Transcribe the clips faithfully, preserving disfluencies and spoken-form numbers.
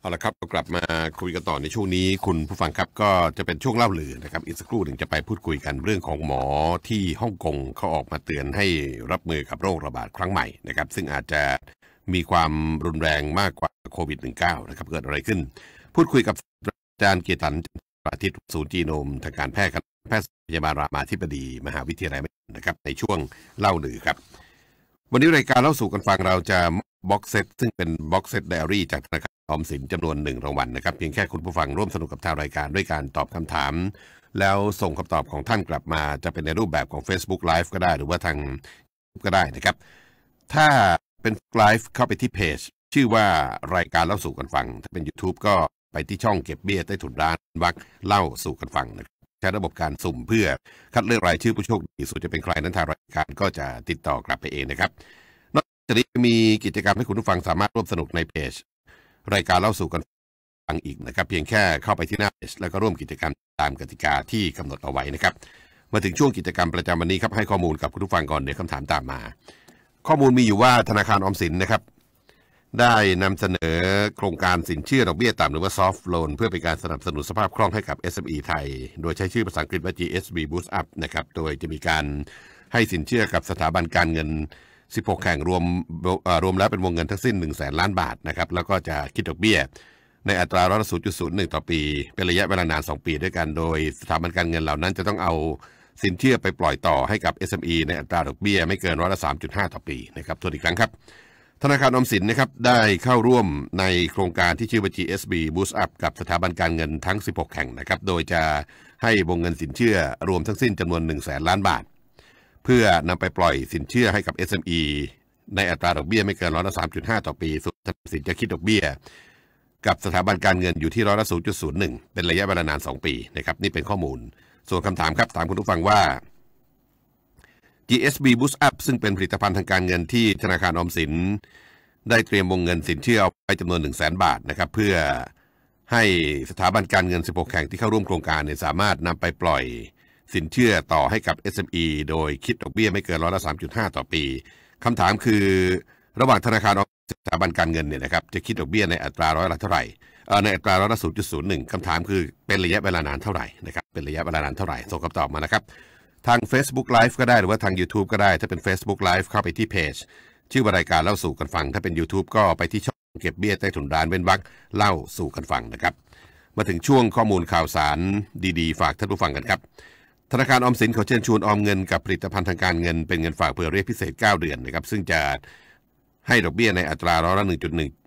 เอาละครับเรากลับมาคุยกันต่อในช่วงนี้คุณผู้ฟังครับก็จะเป็นช่วงเล่าลือนะครับอีกสักครู่หนึ่งจะไปพูดคุยกันเรื่องของหมอที่ฮ่องกงเขาออกมาเตือนให้รับมือกับโรคระบาดครั้งใหม่นะครับซึ่งอาจจะมีความรุนแรงมากกว่าโควิด สิบเก้า นะครับเกิดอะไรขึ้นพูดคุยกับอาจารย์เกียรติสันอาทิตย์ศูนย์จีโนมทางการแพทย์แพทย์พยาบาลรามาธิบดีมหาวิทยาลัยนะครับในช่วงเล่าลือครับวันนี้รายการเล่าสู่กันฟังเราจะบ็อกเซตซึ่งเป็นบ็อกเซตไดอารี่จากธนาคารออมสินจำนวนหนึ่งรางวัลนะครับเพียงแค่คุณผู้ฟังร่วมสนุกกับทางรายการด้วยการตอบคำถามแล้วส่งคำตอบของท่านกลับมาจะเป็นในรูปแบบของ Facebook Live ก็ได้หรือว่าทางก็ได้นะครับถ้าเป็น Live เข้าไปที่เพจชื่อว่ารายการเล่าสู่กันฟังถ้าเป็น YouTube ก็ไปที่ช่องเก็บเบี้ยใต้ถุนร้านวักเล่าสู่กันฟังนะครับใช้ระบบการสุ่มเพื่อคัดเลือกรายชื่อผู้โชคดีส่วนจะเป็นใครนั้นทางรายการก็จะติดต่อกลับไปเองนะครับนอกจากนี้มีกิจกรรมให้คุณผู้ฟังสามารถร่วมสนุกในเพจรายการเล่าสู่กันฟังอีกนะครับเพียงแค่เข้าไปที่หน้าเพจแล้วก็ร่วมกิจกรรมตามกติกาที่กำหนดเอาไว้นะครับมาถึงช่วงกิจกรรมประจำวันนี้ครับให้ข้อมูลกับคุณผู้ฟังก่อนเดี๋ยวคำถามตามมาข้อมูลมีอยู่ว่าธนาคารออมสินนะครับได้นำเสนอโครงการสินเชื่อดอกเบี้ยต่ำหรือว่า soft loan เพื่อเป็นการสนับสนุนสภาพคล่องให้กับ เอส เอ็ม อี ไทยโดยใช้ชื่อภาษาอังกฤษว่า จี เอส บี Boost Up นะครับโดยจะมีการให้สินเชื่อกับสถาบันการเงินสิบหกแห่งรวมรวมแล้วเป็นวงเงินทั้งสิ้น หนึ่งแสนล้านบาทนะครับแล้วก็จะคิดดอกเบี้ยในอัตราร้อยละ ศูนย์จุดศูนย์หนึ่ง ต่อปีเป็นระยะเวลานานสองปีด้วยกันโดยสถาบันการเงินเหล่านั้นจะต้องเอาสินเชื่อไปปล่อยต่อให้กับ เอส เอ็ม อี ในอัตราดอกเบี้ยไม่เกินร้อยละ สามจุดห้า ต่อปีนะครับทวนอีกครั้งครับธนาคารออมสินนะครับได้เข้าร่วมในโครงการที่ชื่อว่า จี เอส บี Boost Up กับสถาบันการเงินทั้งสิบหกแห่งนะครับโดยจะให้วงเงินสินเชื่อรวมทั้งสิ้นจำนวน หนึ่งแสนล้านบาทเพื่อนำไปปล่อยสินเชื่อให้กับ เอส เอ็ม อี ในอัตราดอกเบี้ยไม่เกินร้อยละ สามจุดห้า ต่อปีส่วนสินจะคิดดอกเบี้ยกับสถาบันการเงินอยู่ที่ร้อยละ ศูนย์จุดศูนย์หนึ่ง เป็นระยะเวลานานสองปีนะครับนี่เป็นข้อมูลส่วนคำถามครับถามคุณผู้ฟังว่า จี เอส บี Boost Up ซึ่งเป็นผลิตภัณฑ์ทางการเงินที่ธนาคารออมสินได้เตรียมวงเงินสินเชื่อเอาไว้จำนวน หนึ่งแสน บาทนะครับเพื่อให้สถาบันการเงินสิบหกแห่งที่เข้าร่วมโครงการเนี่ยสามารถนำไปปล่อยสินเชื่อต่อให้กับ เอส เอ็ม อี โดยคิดดอกเบี้ยไม่เกินร้อยละ สามจุดห้า ต่อปีคำถามคือระหว่างธนาคารออมสินสถาบันการเงินเนี่ยนะครับจะคิดดอกเบี้ยในอัตราร้อยละเท่าไหร่ในอัตราร้อยละ ศูนย์จุดศูนย์หนึ่ง คำถามคือเป็นระยะเวลานานเท่าไหร่นะครับเป็นระยะเวลานานเท่าไหร่ส่งคำตอบมานะครับทาง Facebook Live ก็ได้หรือว่าทาง YouTube ก็ได้ถ้าเป็น Facebook Live เข้าไปที่เพจชื่อรายการเล่าสู่กันฟังถ้าเป็น YouTube ก็ไปที่ช่องเก็บเบี้ยใต้ถุนร้านเว้นวรรคเล่าสู่กันฟังนะครับมาถึงช่วงข้อมูลข่าวสารดีๆฝากท่านผู้ฟังกันครับธนาคารออมสินเขาเชิญชวนออมเงินกับผลิตภัณฑ์ทางการเงินเป็นเงินฝากเผื่อเรียกพิเศษเก้าเดือนนะครับซึ่งจะให้ดอกเบี้ยในอัตราร้อยละ หนึ่งจุดหนึ่ง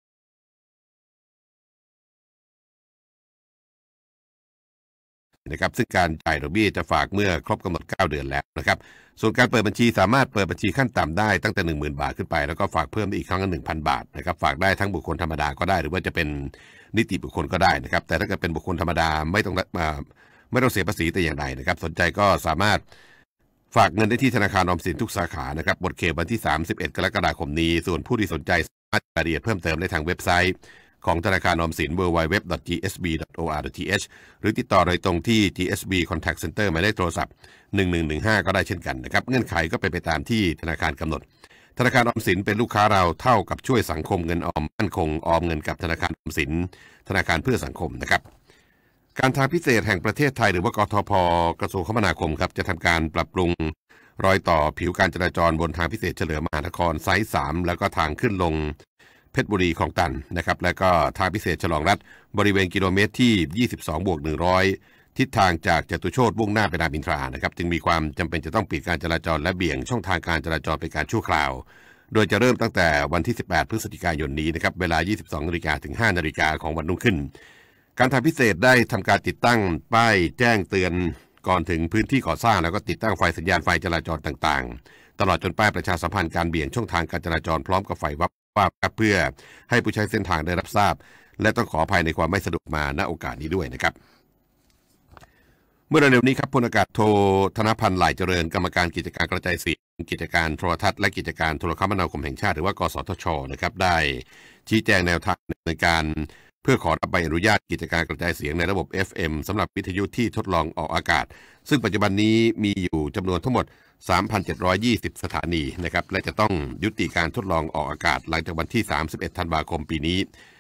นะครับซึ่งการจ่ายดอกเบี้ยจะฝากเมื่อครบกำหนดเก้าเดือนแล้วนะครับส่วนการเปิดบัญชีสามารถเปิดบัญชีขั้นต่ำได้ตั้งแต่ หนึ่งหมื่น บาทขึ้นไปแล้วก็ฝากเพิ่มได้อีกครั้งละ หนึ่งพัน บาทนะครับฝากได้ทั้งบุคคลธรรมดาก็ได้หรือว่าจะเป็นนิติบุคคลก็ได้นะครับแต่ถ้าเกิดเป็นบุคคลธรรมดาไม่ต้องไม่ต้องเสียภาษีแต่อย่างใดนะครับสนใจก็สามารถฝากเงินได้ที่ธนาคารออมสินทุกสาขานะครับหมดเขตวันที่สามสิบเอ็ดกรกฎาคมนี้ส่วนผู้ที่สนใจสามารถรายละเอียดเพิ่มเติมได้ทางเว็บไซต์ของธนาคารออมสิน ดับเบิลยู ดับเบิลยู ดับเบิลยู ดอท จี เอส บี ดอท โอ อาร์ ดอท ที เอช หรือติดต่อโดยตรงที่ จี เอส บี Contact Center หมายเลขโทรศัพท์หนึ่งหนึ่งหนึ่งห้าก็ได้เช่นกันนะครับเงื่อนไขก็เป็นไปตามที่ธนาคารกำหนดธนาคารออมสินเป็นลูกค้าเราเท่ากับช่วยสังคมเงินออมมั่นคงออมเงินกับธนาคารออมสินธนาคารเพื่อสังคมนะครับการทางพิเศษแห่งประเทศไทยหรือว่ากทพ.กระทรวงคมนาคมครับจะทำการปรับปรุงรอยต่อผิวการจราจรบนทางพิเศษเฉลิมมหานครไซส์สามแล้วก็ทางขึ้นลงเพชรบุรีคลองตันนะครับแล้วก็ทางพิเศษฉลองรัฐบริเวณกิโลเมตรที่ยี่สิบสองบวกหนึ่งร้อยทิศทางจากจตุโชติมุ่งหน้าไปรามอินทรานะครับจึงมีความจำเป็นจะต้องปิดการจราจรและเบี่ยงช่องทางการจราจรเป็นการชั่วคราวโดยจะเริ่มตั้งแต่วันที่สิบแปดพฤศจิกายนนี้นะครับเวลา ยี่สิบสองนาฬิกา ถึง ห้านาฬิกาของวันรุ่งขึ้นการทางพิเศษได้ทำการติดตั้งป้ายแจ้งเตือนก่อนถึงพื้นที่ก่อสร้างแล้วก็ติดตั้งไฟสัญญาณไฟจราจรต่างๆตลอดจนป้ายประชาสัมพันธ์การเบี่ยงช่องทางการจราจรพร้อมกับไฟวับวับเพื่อให้ผู้ใช้เส้นทางได้รับทราบและต้องขออภัยในความไม่สะดวกมาณโอกาสนี้ด้วยนะครับเมื่อเร็วนี้ครับพลอากาศโทธนพันธ์หลายเจริญกรรมการกิจการกระจายเสียงกิจการโทรทัศน์และกิจการโทรคมนาคมแห่งชาติหรือว่ากสทช.นะครับได้ชี้แจงแนวทางในการเพื่อขอรับใบอนุญาตกิจการกระจายเสียงในระบบ เอฟ เอ็ม สำหรับวิทยุที่ทดลองออกอากาศซึ่งปัจจุบันนี้มีอยู่จำนวนทั้งหมด สามพันเจ็ดร้อยยี่สิบ สถานีนะครับและจะต้องยุติการทดลองออกอากาศหลังจากวันที่สามสิบเอ็ดธันวาคมปีนี้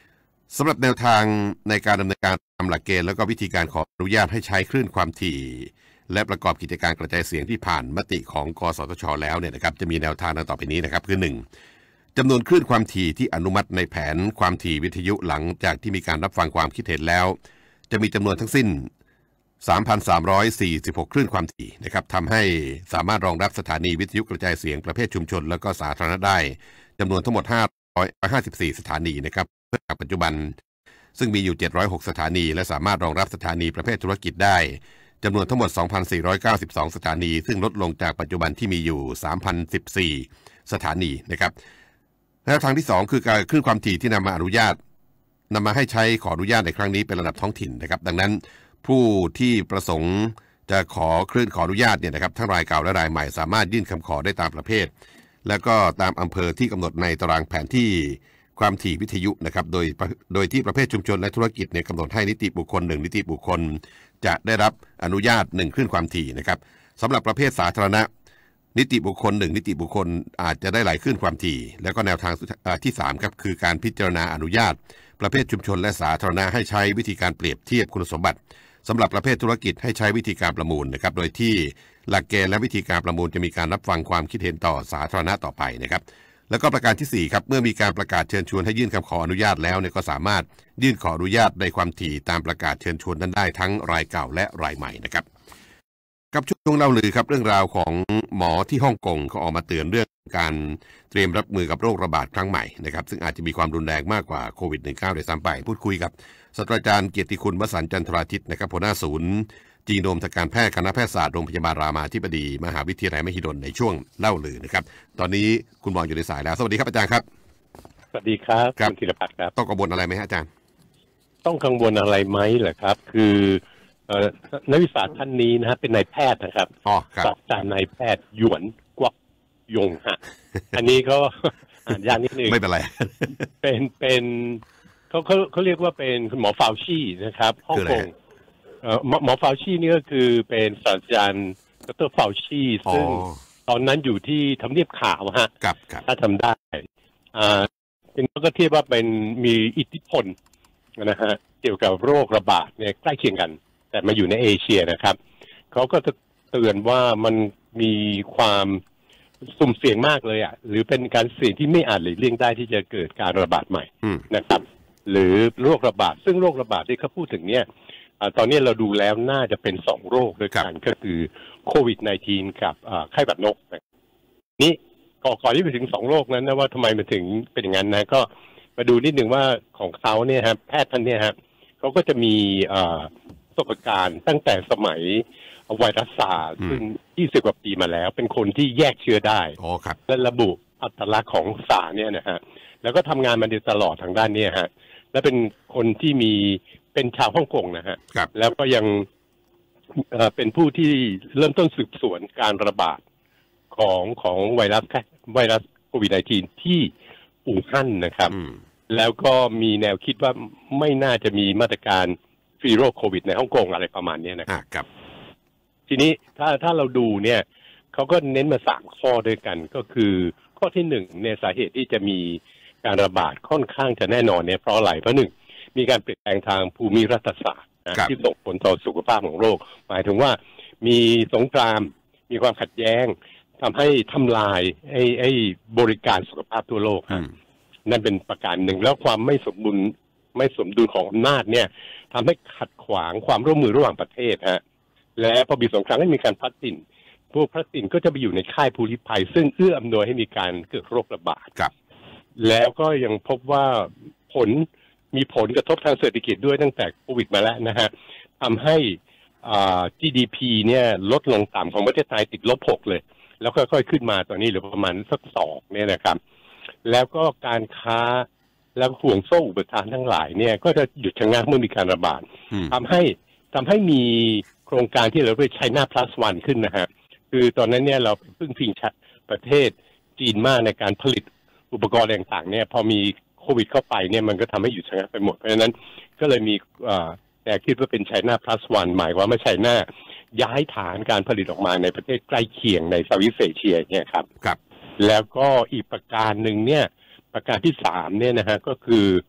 สำหรับแนวทางในการดำเนินการตามหลักเกณฑ์แล้วก็วิธีการขออนุญาตให้ใช้คลื่นความถี่และประกอบกิจการกระจายเสียงที่ผ่านมติของกสทช.แล้วเนี่ยนะครับจะมีแนวทางดังต่อไปนี้นะครับคือหนึ่งจำนวนคลื่นความถี่ที่อนุมัติในแผนความถี่วิทยุหลังจากที่มีการรับฟังความคิดเห็นแล้วจะมีจำนวนทั้งสิ้น สามพันสามร้อยสี่สิบหก คลื่นความถี่นะครับทำให้สามารถรองรับสถานีวิทยุกระจายเสียงประเภทชุมชนและก็สาธารณะได้จำนวนทั้งหมดห้าร้อยห้าสิบสี่สถานีนะครับเพื่อจากปัจจุบันซึ่งมีอยู่เจ็ดร้อยหกสถานีและสามารถรองรับสถานีประเภทธุรกิจได้จำนวนทั้งหมด สองพันสี่ร้อยเก้าสิบสอง สถานีซึ่งลดลงจากปัจจุบันที่มีอยู่ สามพันสิบสี่ สถานีนะครับแนวทางที่สองคือการคลื่นความถี่ที่นำมาอนุญาตนำมาให้ใช้ขออนุญาตในครั้งนี้เป็นระดับท้องถิ่นนะครับดังนั้นผู้ที่ประสงค์จะขอคลื่นขออนุญาตเนี่ยนะครับทั้งรายเก่าและรายใหม่สามารถยื่นคำขอได้ตามประเภทแล้วก็ตามอำเภอที่กำหนดในตารางแผนที่ความถี่วิทยุนะครับโดยโดยที่ประเภทชุมชนและธุรกิจเนี่ยกำหนดให้นิติบุคคลหนึ่งนิติบุคคลจะได้รับอนุญาตหนึ่งคลื่นความถี่นะครับสำหรับประเภทสาธารณะนิติบุคคลหนึ่งนิติบุคคลอาจจะได้หลายคลื่นความถี่แล้วก็แนวทางที่สามครับคือการพิจารณาอนุญาตประเภทชุมชนและสาธารณะให้ใช้วิธีการเปรียบเทียบคุณสมบัติสำหรับประเภทธุรกิจให้ใช้วิธีการประมูลนะครับโดยที่หลักเกณฑ์และวิธีการประมูลจะมีการรับฟังความคิดเห็นต่อสาธารณะต่อไปนะครับแล้วก็ประการที่สี่ครับเมื่อมีการประกาศเชิญชวนให้ยื่นคำขออนุญาตแล้วเนี่ยก็สามารถยื่นขออนุญาตในความถี่ตามประกาศเชิญชวนนั้นได้ทั้งรายเก่าและรายใหม่นะครับกับช่วงเล่าลือครับเรื่องราวของหมอที่ฮ่องกงเขาออกมาเตือนเรื่องการเตรียมรับมือกับโรคระบาดครั้งใหม่นะครับซึ่งอาจจะมีความรุนแรงมากกว่าโควิด สิบเก้า โดยซ้ำไปพูดคุยกับศาสตราจารย์เกียรติคุณวสันต์จันทราทิตนะครับหัวหน้าศูนย์จีโนมทางการแพทย์คณะแพทยศาสตร์โรงพยาบาลรามาธิบดีมหาวิทยาลัยมหิดลในช่วงเล่าลือนะครับตอนนี้คุณหมออยู่ในสายแล้วสวัสดีครับอาจารย์ครับสวัสดีครับคุณธีรพัฒน์ครับต้องกังวลอะไรไหมอาจารย์ต้องกังวลอะไรไหมเหรอครับคือนักวิชาท่านนี้นะฮะเป็นนายแพทย์นะครับอ๋อครับศาสตราจารย์นายแพทย์หยวนกวักยงฮะอันนี้ก็อ่านยากนิดนึงไม่เป็นไรเป็นเป็นเขาเขาเขาเรียกว่าเป็นคุณหมอฟาวชี่นะครับฮ่องกงเอ่อหมอฟาวชี่นี่ก็คือเป็นศาสตราจารย์ดรฟาวชี่ซึ่งตอนนั้นอยู่ที่ทำเนียบขาวฮะถ้าทำได้อ่าเป็นก็เทียบว่าเป็นมีอิทธิพลนะฮะเกี่ยวกับโรคระบาดเนี่ยใกล้เคียงกันแต่มาอยู่ในเอเชียนะครับเขาก็จะเตือนว่ามันมีความสุ่มเสี่ยงมากเลยอ่ะหรือเป็นการเสี่ยงที่ไม่อาจหลีกเลี่ยงได้ที่จะเกิดการระบาดใหม่นะครับหรือโรคระบาดซึ่งโรคระบาดที่เขาพูดถึงเนี่ยตอนนี้เราดูแล้วน่าจะเป็นสองโรคด้วยกันก็คือโควิด สิบเก้า กับไข้หวัดนกนี่ก่อนที่ไปถึงสองโรคนั้นนะว่าทำไมมันถึงเป็นอย่างนั้นนะก็มาดูนิดหนึ่งว่าของเขาเนี่ยครับแพทย์ท่านเนี่ยครับเขาก็จะมีประสบการณ์ตั้งแต่สมัยไวรัสซาร์ซึ่งยี่สิบกว่าปีมาแล้วเป็นคนที่แยกเชื้อได้และระบุอัตลักษณ์ของซาร์เนี่ยนะฮะแล้วก็ทำงานมาโดยตลอดทางด้านนี้ฮะและเป็นคนที่มีเป็นชาวฮ่องกงนะฮะแล้วก็ยังเป็นผู้ที่เริ่มต้นสืบสวนการระบาดของของไวรัสไวรัสโควิด สิบเก้า ที่อู่ฮั่นนะครับแล้วก็มีแนวคิดว่าไม่น่าจะมีมาตรการฟรีโรคโควิดในฮ่องกงอะไรประมาณนี้นะครับทีนี้ถ้าถ้าเราดูเนี่ยเขาก็เน้นมาสามข้อด้วยกันก็คือข้อที่หนึ่งเนี่ยสาเหตุที่จะมีการระบาดค่อนข้างจะแน่นอนเนี่ยเพราะอะไรเพราะหนึ่งมีการเปลี่ยนแปลงทางภูมิรัฐศาสตร์ที่ส่งผลต่อสุขภาพของโลกหมายถึงว่ามีสงครามมีความขัดแย้งทำให้ทำลายไอ้ไอ้บริการสุขภาพทั่วโลกนั่นเป็นประการหนึ่งแล้วความไม่สมดุลไม่สมดุลของอำนาจเนี่ยทำให้ขัดขวางความร่วมมือระหว่างประเทศฮะและพอมีสงครามให้มีการพลัดถิ่นพวกพลัดถิ่นก็จะไปอยู่ในค่ายผู้ลี้ภัยซึ่งเอื้ออำนวยให้มีการเกิดโรคระบาดแล้วก็ยังพบว่าผลมีผลกระทบทางเศรษฐกิจด้วยตั้งแต่โควิดมาแล้วนะฮะทำให้ จี ดี พี เนี่ยลดลงต่ำของประเทศไทยติดลบหกเลยแล้วค่อยๆขึ้นมาตอนนี้เหลือประมาณสักสองเนี่ยนะครับแล้วก็การค้าแล้วห่วงโซ่อุปทานทั้งหลายเนี่ยก็จะหยุดชะงักเมื่อมีการระบาดทำให้ทำให้มีโครงการที่เราเรียก China Plus One ขึ้นนะฮะคือตอนนั้นเนี่ยเราพึ่งพิงประเทศจีนมากในการผลิตอุปกรณ์ต่างๆเนี่ยพอมีโควิดเข้าไปเนี่ยมันก็ทำให้หยุดชะงักไปหมดเพราะฉะนั้นก็เลยมีแต่คิดว่าเป็น China Plus One หมายความว่า China ย้ายฐานการผลิตออกมาในประเทศใกล้เคียงในเซาท์อีสต์เอเชียเนี่ยครับครับแล้วก็อีกประการหนึ่งเนี่ยประการที่สามเนี่ยนะฮะก็คือ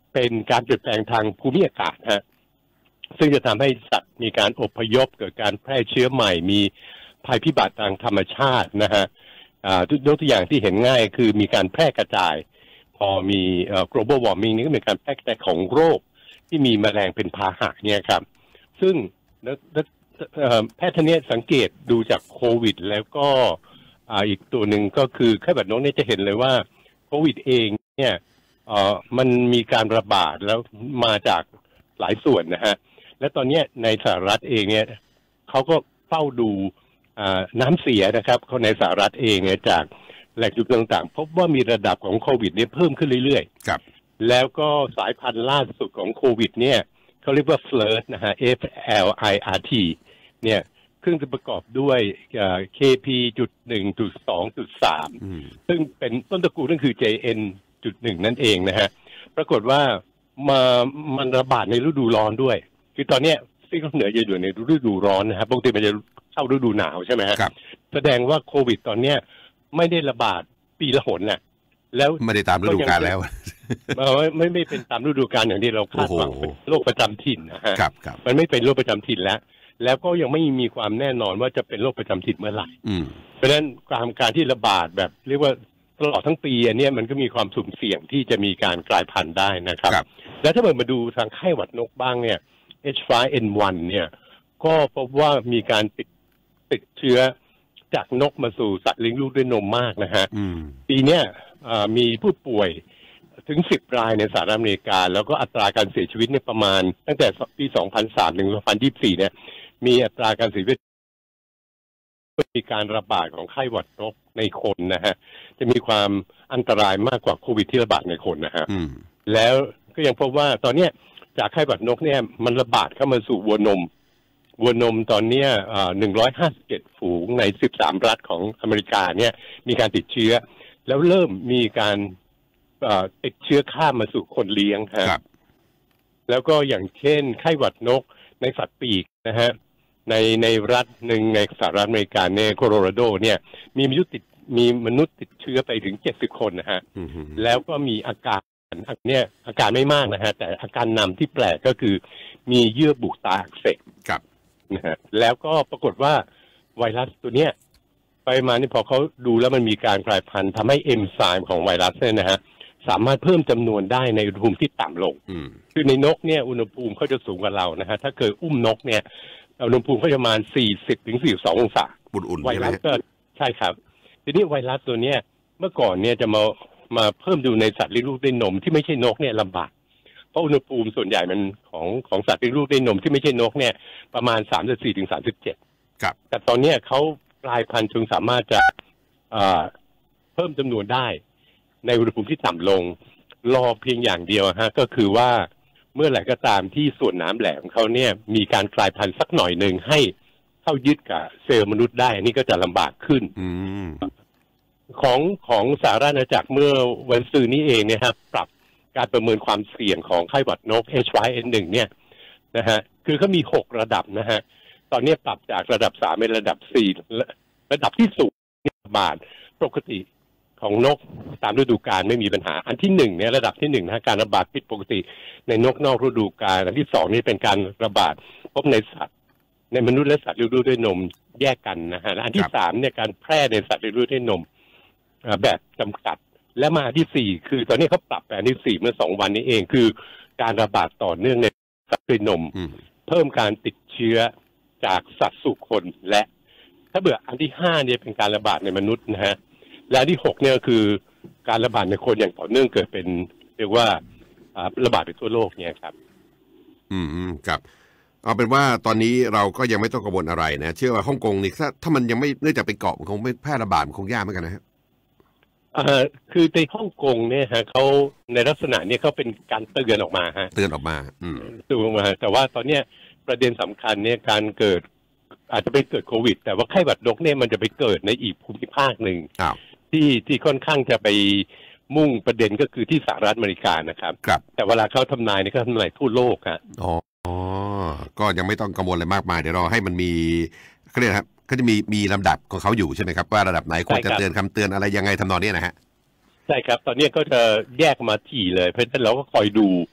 เป็นการเปลี่ยนแปลงทางภูมิอากาศฮะซึ่งจะทำให้สัตว์มีการอพยพเกิดการแพร่เชื้อใหม่มีภัยพิบัติทางธรรมชาตินะฮะยกตัวอย่างที่เห็นง่ายคือมีการแพร่กระจายพอมี global warming นี่ก็เป็นการแพร่กระจายของโรคที่มีแมลงเป็นพาหะเนี่ยครับซึ่งแพทย์ท่านนี้สังเกตดูจากโควิดแล้วก็อีกตัวหนึ่งก็คือไข้หวัดนกเนี่ยจะเห็นเลยว่าโควิดเองเนี่ยมันมีการระบาดแล้วมาจากหลายส่วนนะฮะและตอนนี้ในสหรัฐเองเนี่ยเขาก็เฝ้าดูน้ำเสียนะครับเขาในสหรัฐเองเนี่ยจากแหล่งจุดต่างๆพบว่ามีระดับของโควิดเนี่ยเพิ่มขึ้นเรื่อยๆครับแล้วก็สายพันธุ์ล่าสุดของโควิดเนี่ยเขาเรียกว่า Flirt นะฮะ F L I R T เนี่ยซึ่งจะประกอบด้วย เค พี จุด หนึ่ง จุด สอง จุด สาม ซึ่งเป็นต้นตระกูลนั่นคือ เจ เอ็น จุด หนึ่ง นั่นเองนะฮะปรากฏว่ามามันระบาดในฤดูร้อนด้วยคือตอนนี้ซีกเหนือจะอยู่ในฤดูร้อนนะฮะปกติมันจะเข้าฤดูหนาวใช่ไหมฮะแสดงว่าโควิดตอนเนี้ยไม่ได้ระบาดปีละหนน่ะแล้วไม่ได้ตามฤดูกาลแล้วไม่ไม่ไม่เป็นตามฤดูกาลอย่างที่เราคาดหวังเป็นโรคประจำถิ่นนะฮะมันไม่เป็นโรคประจำถิ่นแล้วแล้วก็ยังไม่มีความแน่นอนว่าจะเป็นโรคประจำถิ่นเมื่อไหร่เพราะฉะนั้นการการที่ระบาดแบบเรียกว่าตลอดทั้งปีอันนี้มันก็มีความสุ่มเสี่ยงที่จะมีการกลายพันธุ์ได้นะครับแล้วถ้าเกิดมาดูทางไข้หวัดนกบ้างเนี่ย เอช ไฟว์ เอ็น วัน เนี่ยก็พบว่ามีการติดติดเชื้อจากนกมาสู่สัตว์เลี้ยงลูกด้วยนมมากนะฮะปีเนี้ยมีผู้ป่วยถึงสิบรายในสหรัฐอเมริกาแล้วก็อัตราการเสียชีวิตเนี่ยประมาณตั้งแต่ปีสองพันสามถึงสองพันยี่สิบสี่เนี่ยมีอัตราการเสียชีวิตมีการระบาดของไข้หวัดนกในคนนะฮะจะมีความอันตรายมากกว่าโควิดที่ระบาดในคนนะฮะแล้วก็ยังพบว่าตอนเนี้ยจากไข้หวัดนกเนี่ยมันระบาดเข้ามาสู่วัวนมวัวนมตอนนี้หนึ่งร้อยห้าสิบเจ็ดฝูงในสิบสามรัฐของอเมริกาเนี่ยมีการติดเชื้อแล้วเริ่มมีการติดเชื้อข้ามมาสู่คนเลี้ยงครับแล้วก็อย่างเช่นไข้หวัดนกในสัตว์ปีกนะฮะในในรัฐหนึ่งในสหรัฐอเมริกาในโคโลราโดเนี่ยมีมนุษย์ติดมีมนุษย์ติดเชื้อไปถึงเจ็ดสิบคนนะฮะแล้วก็มีอาการเนี่ยอาการไม่มากนะฮะแต่อาการนำที่แปลกก็คือมีเยื่อบุตาอักเสบนะฮะแล้วก็ปรากฏว่าไวรัสตัวเนี้ยไปมานี่พอเขาดูแล้วมันมีการกลายพันธุ์ทำให้เอนไซม์ของไวรัสเนี่ยนะฮะสามารถเพิ่มจำนวนได้ในอุณหภูมิที่ต่ำลงคือในนกเนี่ยอุณหภูมิเขาจะสูงกว่าเรานะฮะถ้าเกิดอุ้มนกเนี่ยอุณหภูมิเขาจะประมาณสี่สิบถึงสี่สิบสององศาอุ่นๆไวรัสก็ใช่ครับทีนี้ไวรัสตัวเนี้ยเมื่อก่อนเนี่ยจะมามาเพิ่มดูในสัตว์เลี้ยงลูกด้วยนมที่ไม่ใช่นกเนี่ยลำบากเพราะอุณหภูมิส่วนใหญ่มันของของสัตว์เลี้ยงลูกด้วยนมที่ไม่ใช่นกเนี่ยประมาณสามสิบสี่ถึงสามสิบเจ็ดครับแต่ตอนนี้เขากลายพันธุ์จนสามารถจะเพิ่มจำนวนได้ในอุณหภูมิที่ต่ำลงรอเพียงอย่างเดียวฮะก็คือว่าเมื่อไหร่ก็ตามที่ส่วนน้ำแหลมเขาเนี่ยมีการกลายพันธุ์สักหน่อยหนึ่งให้เข้ายึดกับเซลล์มนุษย์ได้นี่ก็จะลำบากขึ้นของของสหราชอาณาจักรเมื่อวันศุกร์นี้เองเนี่ยครับปรับการประเมินความเสี่ยงของไข้หวัดนก เอช ไฟว์ เอ็น วัน เนี่ยนะฮะคือเขามีหกระดับนะฮะตอนนี้ปรับจากระดับสามเป็นระดับสี่ระดับที่สูงระบาดปกติของนกตามฤดูกาลไม่มีปัญหาอันที่หนึ่งเนี่ยระดับที่หนึ่งนะการระบาดผิดปกติในนกนอกฤดูกาลอันที่สองนี่เป็นการระบาดพบในสัตว์ในมนุษย์และสัตว์เลี้ยงลูกด้วยนมแยกกันนะฮะอันที่สามเนี่ยการแพร่ในสัตว์เลี้ยงลูกด้วยนมแบบจำกัดและมาที่สี่คือตอนนี้เขาปรับแผนที่สี่เมื่อสองวันนี้เองคือการระบาดต่อเนื่องในสัตว์ด้วยนมเพิ่มการติดเชื้อจากสัตว์สู่คนและถ้าเบื่ออันที่ห้าเนี่ยเป็นการระบาดในมนุษย์นะฮะและอันที่หกเนี่ยคือการระบาดในคนอย่างต่อเนื่องเกิดเป็นเรียกว่าระบาดไปทั่วโลกเนี่ยครับอืมครับเอาเป็นว่าตอนนี้เราก็ยังไม่ต้องกังวลอะไรนะเชื่อว่าฮ่องกงนี่ถ้าถ้ามันยังไม่เนื่องจากเป็นเกาะมันคงไม่แพร่ระบาดมันคงยากเหมือนกันนะครับอ่าคือในฮ่องกงเนี่ยฮะเขาในลักษณะนี้เขาเป็นการเตือนออกมาฮะเตือนออกมาอืมเตือนออกมาแต่ว่าตอนเนี้ยประเด็นสำคัญเนี่ยการเกิดอาจจะไปเกิดโควิดแต่ว่าไข้หวัดนกเนี่ยมันจะไปเกิดในอีกภูมิภาคหนึ่งที่ที่ค่อนข้างจะไปมุ่งประเด็นก็คือที่สหรัฐอเมริกานะครับครับแต่เวลาเขาทำนายเนี่ยเขาทำนายทั่วโลกฮะอ๋อก็ยังไม่ต้องกังวลอะไรมากมายเดี๋ยวรอให้มันมีเขาเรียกครับเขาจะมีมีลำดับของเขาอยู่ใช่ไหมครับว่าระดับไหนควรจะเตือนคำเตือนอะไรยังไงทำนองนี้นะฮะใช่ครับตอนนี้ก็จะแยกมาถี่เลยเพราะฉะนั้นเราก็คอยดู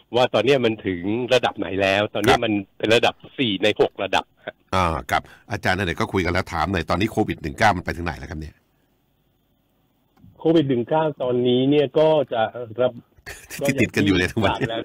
ว่าตอนนี้มันถึงระดับไหนแล้ว ตอนนี้มันเป็นระดับสี่ในหกระดับอ่ากับอาจารย์นั่นเองก็คุยกันแล้วถามหน่อยตอนนี้โควิดสิบเก้ามันไปถึงไหนแล้วครับเนี่ยโควิดสิบเก้าตอนนี้เนี่ยก็จะรับที่ติดกันอยู่ในทุกวันแล้ว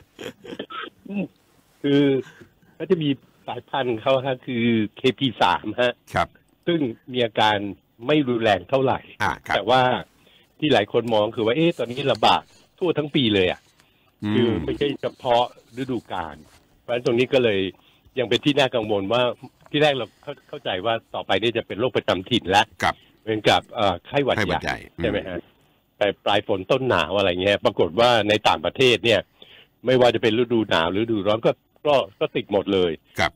คือก็จะมีสายพันธุ์เขาฮะคือ เค พี สาม ฮะครับซึ่งมีอาการไม่รุนแรงเท่าไหร่แต่ว่าที่หลายคนมองคือว่าเอ๊ะตอนนี้ระบาดทั่วทั้งปีเลยอ่ะคือไม่ใช่เฉพาะฤดูกาลเพราะฉะนั้นตรงนี้ก็เลยยังเป็นที่น่ากังวลว่าที่แรกเราเข้าใจว่าต่อไปนี่จะเป็นโรคประจำถิ่นแล้วเหมือนกับไข้หวัดใหญ่ใช่ไหมฮะแต่ปลายฝนต้นหนาวอะไรเงี้ยปรากฏว่าในต่างประเทศเนี่ยไม่ว่าจะเป็นฤดูหนาวหรือฤดูร้อนก็ก็ก็ติดหมดเลยครับ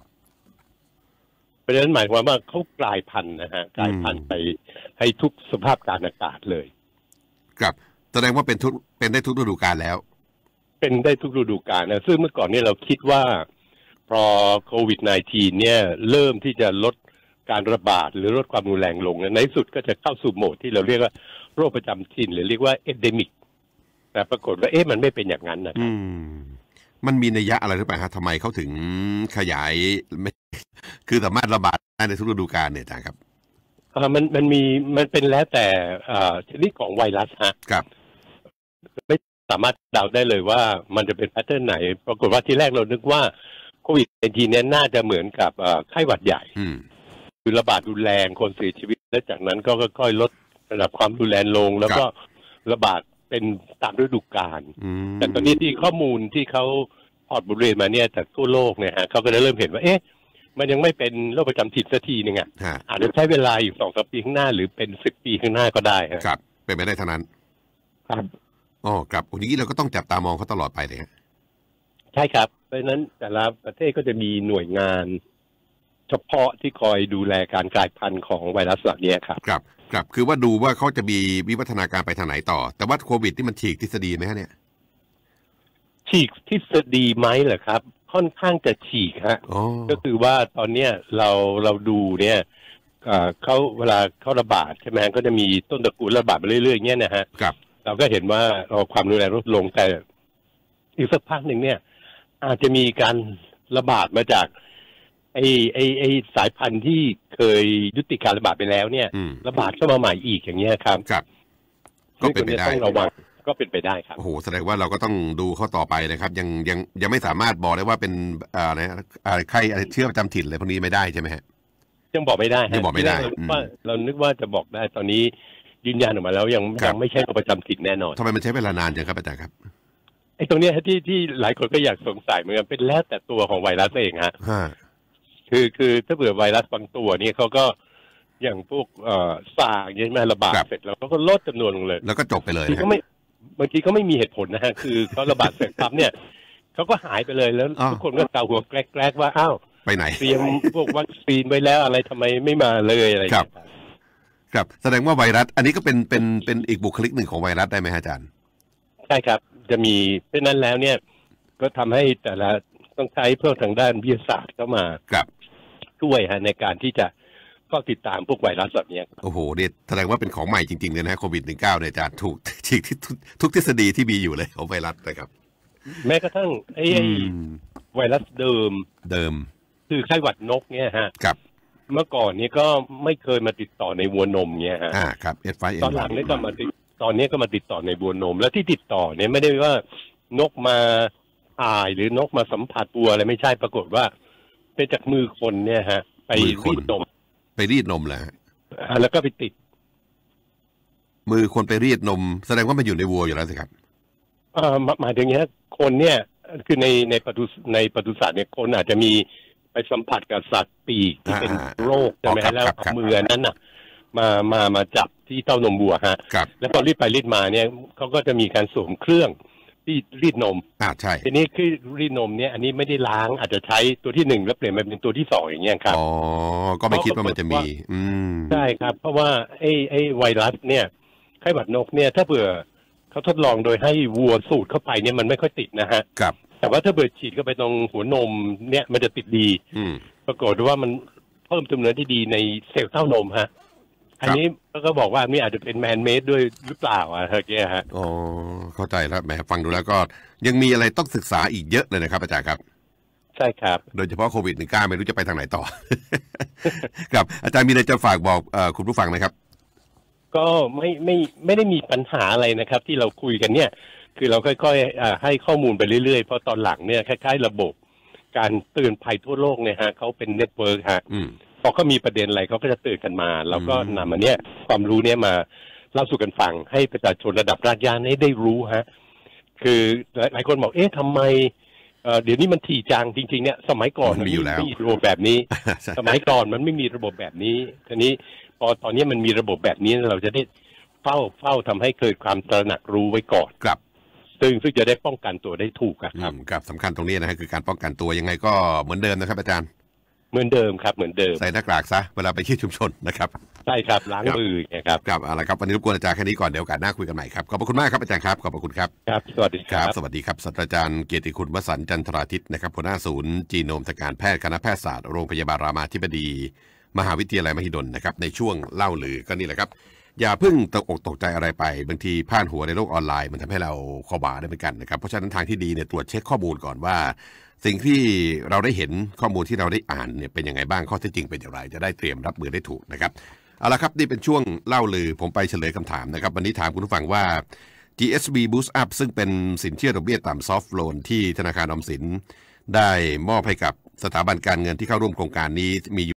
เพราะฉะนั้นหมายความว่าเขากลายพันธุ์นะฮะกลายพันธุ์ไปให้ทุกสภาพการอากาศเลยครับแสดงว่าเป็นทุกเป็นได้ทุกฤดูกาลแล้วเป็นได้ทุกฤดูกาลนะซึ่งเมื่อก่อนเนี่ยเราคิดว่าพอโควิด สิบเก้า เนี่ยเริ่มที่จะลดการระบาดหรือลดความรุนแรงลงในที่สุดก็จะเข้าสู่โหมดที่เราเรียกว่าโรคประจำถิ่นหรือเรียกว่าเอเดมิกแต่ปรากฏว่าเอ๊ะมันไม่เป็นอย่างนั้นนะครับมันมีนัยยะอะไรหรือเปล่าฮะทำไมเขาถึงขยายไม่คือสามารถระบาดได้ในทุกฤดูกาลเนี่ยอาจารย์ครับอ่ามันมันมีมันเป็นแล้วแต่ชนิดของไวรัสฮะครับไม่สามารถเดาได้เลยว่ามันจะเป็นแพทเทิร์นไหนปรากฏว่าที่แรกเรานึกว่าโควิดในทีนี้น่าจะเหมือนกับไข้หวัดใหญ่คือระบาดรุนแรงคนเสียชีวิตและจากนั้นก็ค่อยๆลดระดับความรุนแรงลงแล้วก็ระบาดเป็นตามฤดูกาลแต่ตอนนี้ที่ข้อมูลที่เขาพอร์ตบทเรียนมาเนี่ยจากทั่วโลกเนี่ยฮะเขาก็ได้เริ่มเห็นว่าเอ๊ะมันยังไม่เป็นโรคประจำถิ่นสักทีนึงอ่ะอาจจะใช้เวลาอยู่สองสามปีข้างหน้าหรือเป็นสิบปีข้างหน้าก็ได้ครับเป็นไปได้เท่านั้นครับอ๋อครับอย่างนี้เราก็ต้องจับตามองเขาตลอดไปเลยใช่ครับเพราะฉะนั้นแต่ละประเทศก็จะมีหน่วยงานเฉพาะที่คอยดูแลการกลายพันธุ์ของไวรัสเหล่านี้ครับครับครับคือว่าดูว่าเขาจะมีวิวัฒนาการไปทางไหนต่อแต่ว่าโควิดที่มันฉีกทฤษฎีไหมฮะเนี่ยฉีกทฤษฎีไหมเหรอครับค่อนข้างจะฉีกฮะก็คือว่าตอนเนี้ยเราเราดูเนี่ยเขาเวลาเขาระบาดใช่ไหมก็จะมีต้นตระกูลระบาดไปเรื่อยๆเงี้ยนะฮะครับเราก็เห็นว่าเราความรุนแรงลดลงแต่อีกสักพักหนึ่งเนี่ยอาจจะมีการระบาดมาจากไอ้ไอ้ไอ้สายพันธุ์ที่เคยยุติการระบาดไปแล้วเนี่ยระบาดเข้ามาใหม่อีกอย่างเงี้ยครับครับก็เป็นไปได้ต้องระวังก็เป็นไปได้ครับโอ้โหแสดงว่าเราก็ต้องดูข้อต่อไปนะครับยังยังยังไม่สามารถบอกได้ว่าเป็นอะไรอะไรไข้อะไรเชื้อประจำถิ่นอะไรพวกนี้ไม่ได้ใช่ไหมฮะยังบอกไม่ได้ยังบอกไม่ได้ว่าเรานึกว่าจะบอกได้ตอนนี้ยืนยันออกมาแล้วยังยังไม่ใช่โรคประจำถิ่นแน่นอนทำไมมันใช้เวลานานจังครับอาจารย์ครับไอ้ตรงนี้ที่ที่หลายคนก็อยากสงสัยเหมือนกันเป็นแล้วแต่ตัวของไวรัสเองฮะคือคือถ้าเผื่อไวรัสบางตัวนี่เขาก็อย่างพวกเอ่อซาร์อย่างนี้มาระบาดเสร็จแล้วเขาก็ลดจำนวนลงเลยแล้วก็จบไปเลยก็ไม่บางทีก็ไม่มีเหตุผลนะฮะคือเขาระบาดเสร็จปั๊บเนี่ยเขาก็หายไปเลยแล้วทุกคนก็เกาหัวแกรกๆว่าอ้าวไปไหนเตรียมพวกวัคซีนไว้แล้วอะไรทำไมไม่มาเลยอะไรครับครับแสดงว่าไวรัสอันนี้ก็เป็นเป็นเป็นอีกบุคลิกหนึ่งของไวรัสได้ไหมอาจารย์ใช่ครับจะมีเพราะนั้นแล้วเนี่ยก็ทำให้แต่ละต้องใช้เพื่อทางด้านวิทยาศาสตร์เข้ามาครับช่วยฮะในการที่จะก็ติดตามพวกไวรัสแบบนี้โอ้โหเนี่ยแสดงว่าเป็นของใหม่จริงๆเลยนะโควิดสิบเก้าเนี่ยอาจารย์ถูกฉีกที่ทุกทฤษฎีที่มีอยู่เลยของไวรัสนะครับแม้กระทั่งไอ้ไวรัสเดิมเดิมคือไข้หวัดนกเนี่ยฮะครับเมื่อก่อนนี้ก็ไม่เคยมาติดต่อในวัวนมเนี่ยฮะอ่าครับเอฟไฟตอนหลังนี่ก็มาติดตอนนี้ก็มาติดต่อในวัวนมแล้วที่ติดต่อเนี่ยไม่ได้ว่านกมาถ่ายหรือนกมาสัมผัสวัวอะไรไม่ใช่ปรากฏว่าเป็นจากมือคนเนี่ยฮะไปรีดนมไปรีดนมแหละแล้วก็ไปติดมือคนไปรีดนมแสดงว่ามันอยู่ในวัวอยู่แล้วสิครับอ่าหมายถึงเงี้ยคนเนี่ยคือในในปศุในปศุสัตว์เนี่ยคนอาจจะมีไปสัมผัสกับสัตว์ปีกที่เป็นโรคใช่ไหมแล้วเอามือนั้นน่ะมามามาจับที่เต้านมวัวฮะแล้วพอรีดไปรีดมาเนี่ยเขาก็จะมีการสวมเครื่องที่รีดนมอ่าใช่ทีนี้คือรีดนมเนี่ยอันนี้ไม่ได้ล้างอาจจะใช้ตัวที่หนึ่งแล้วเปลี่ยนมาเป็นตัวที่สองอย่างเงี้ยครับอ๋อก็ไม่คิดว่ามันจะมีอืมใช่ครับเพราะว่าไอ้ไอ้ไวรัสเนี่ยไข้หวัดนกเนี่ยถ้าเผื่อเขาทดลองโดยให้วัวสูดเข้าไปเนี่ยมันไม่ค่อยติดนะฮะครับแต่ว่าถ้าเผื่อฉีดเข้าไปตรงหัวนมเนี่ยมันจะติดดีปรากฏว่ามันเพิ่มจำนวนที่ดีในเซลล์เต้านมฮะอันนี้ก็บอกว่านี่อาจจะเป็นแมนเมดด้วยหรือเปล่าอะเมื่อกี้ฮะอ๋อเข้าใจแล้วแหมฟังดูแล้วก็ยังมีอะไรต้องศึกษาอีกเยอะเลยนะครับอาจารย์ครับใช่ครับโดยเฉพาะโควิด สิบเก้า ไม่รู้จะไปทางไหนต่อ ครับอาจารย์มีอะไรจะฝากบอกเอ่อคุณผู้ฟังไหมครับก็ไม่ไม่ไม่ได้มีปัญหาอะไรนะครับ ที่เราคุยกันเนี่ยคือเราค่อยๆให้ข้อมูลไปเรื่อยๆเพราะตอนหลังเนี่ยคล้ายๆระบบการเตือนภัยทั่วโลกเนี่ยฮะเขาเป็นเน็ตเวิร์กฮะพอเขามีประเด็นอะไรเขาก็จะเตือนกันมาแล้วก็นำมาเนี่ยความรู้เนี่ยมาเล่าสู่กันฟังให้ประชาชนระดับรากหญ้าได้รู้ฮะคือหลายคนบอกเอ๊ะทำไมเดี๋ยวนี้มันถี่จังจริงๆเนี่ยสมัยก่อนมันมีอยู่แล้วไม่มีระบบแบบนี้ สมัยก่อนมันไม่มีระบบแบบนี้ทีนี้พอตอนนี้มันมีระบบแบบนี้เราจะได้เฝ้าเฝ้าทำให้เกิดความตระหนักรู้ไว้ก่อนครับซึ่งซึ่งจะได้ป้องกันตัวได้ถูกครับครับสำคัญตรงนี้นะฮะคือการป้องกันตัวยังไงก็เหมือนเดิมนะครับอาจารย์เหมือนเดิมครับเหมือนเดิมใส่หน้ากากซะเวลาไปที่ชุมชนนะครับใช่ครับล้างมือครับครับเอาละครับวันนี้รบกวนอาจารย์แค่นี้ก่อนเดี๋ยวโอกาสหน้าคุยกันใหม่ครับขอบคุณมากครับอาจารย์ครับขอบคุณครับครับสวัสดีครับสวัสดีครับศาสตราจารย์เกียรติคุณวสันต์จันทราทิตนะครับหัวหน้าศูนย์จีโนมทางการแพทย์คณะแพทยศาสตร์โรงพยาบาลรามาธิบดีมหาวิทยาลัยมหิดลนะครับในช่วงเล่าลือก็นี่แหละครับอย่าเพิ่งตกอกตกใจอะไรไปบางทีพลาดหัวในโลกออนไลน์มันทำให้เราขวาได้เหมือนกันนะครับเพราะฉะนั้นทางที่ดีเนี่ยตรวจเช็คข้อมูลก่อนว่าสิ่งที่เราได้เห็นข้อมูลที่เราได้อ่านเนี่ยเป็นยังไงบ้างข้อเท็จจริงเป็นอย่างไรจะได้เตรียมรับมือได้ถูกนะครับเอาละครับนี่เป็นช่วงเล่าลือผมไปเฉลยคำถามนะครับวันนี้ถามคุณผู้ฟังว่า จี เอส บี Boost Up ซึ่งเป็นสินเชื่อดอกเบี้ยต่ำ Soft Loan ที่ธนาคารออมสินได้มอบให้กับสถาบันการเงินที่เข้าร่วมโครงการนี้มี